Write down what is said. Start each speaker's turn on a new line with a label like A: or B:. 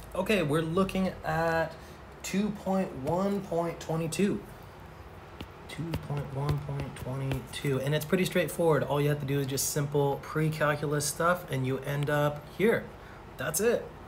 A: Okay, we're looking at 2.1.22. 2.1.22, and it's pretty straightforward. All you have to do is just simple pre-calculus stuff, and you end up here. That's it.